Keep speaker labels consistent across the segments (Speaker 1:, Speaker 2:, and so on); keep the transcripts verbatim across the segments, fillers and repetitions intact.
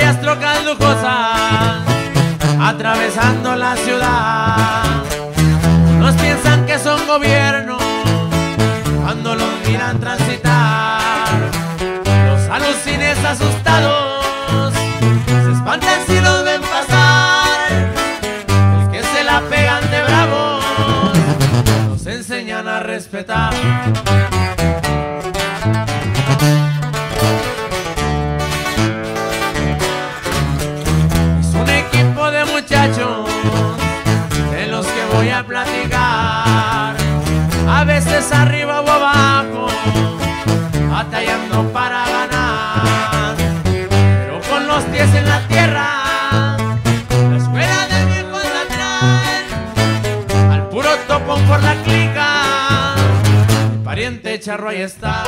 Speaker 1: varias trocas lujosas atravesando la ciudad. Unos piensan que son gobierno cuando los miran transitar. Los alucines asustados se espantan si los ven pasar. El que se la pegan de bravos nos enseñan a respetar. Es un equipo de muchachos de los que voy a platicar, a veces arriba o abajo, batallando para ganar, pero con los pies en la tierra. La escuela del viejo la traen al puro topón por la clica. Mi pariente charro ahí está.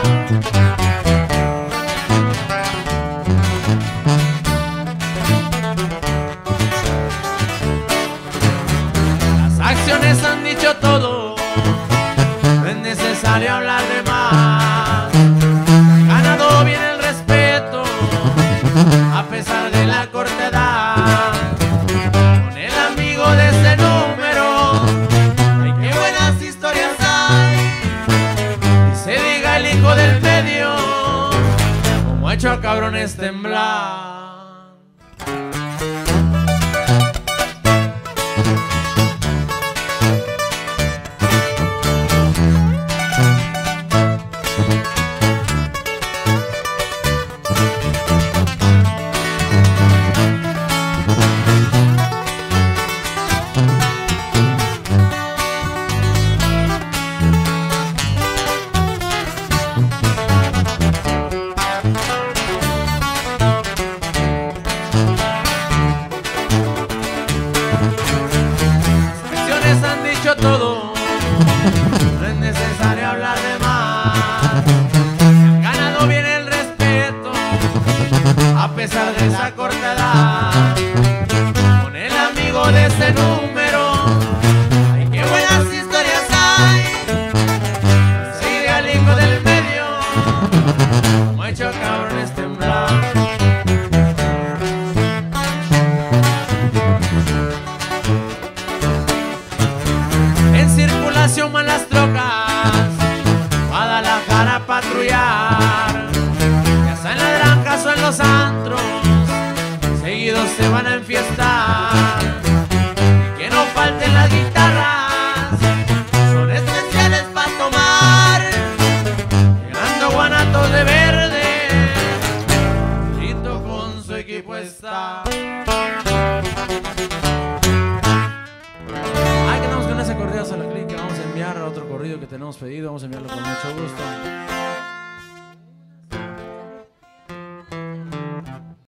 Speaker 1: Las acciones han dicho todo, no es necesario hablar de más. Ganado bien el respeto a pesar de la corta edad. Con el amigo de ese número, ay, qué buenas historias hay. Y se diga el hijo del medio, como ha hecho a cabrones temblar. Han dicho todo, no es necesario hablar de más. Han ganado bien el respeto a pesar de esa corta edad. Con el amigo de ese número, ay, qué buenas historias hay. Sigue al hijo del medio, como ha hecho cabrones temblar. Circulación malas trocas, Guadalajara a patrullar. Ya sea en las granjas o en los antros, seguidos se van a enfiestar. Y que no falten las guitarras, son especiales para tomar. Llegando guanatos de verde, Lito con su equipo está. A la clica, vamos a enviar otro corrido que tenemos pedido, vamos a enviarlo con mucho gusto.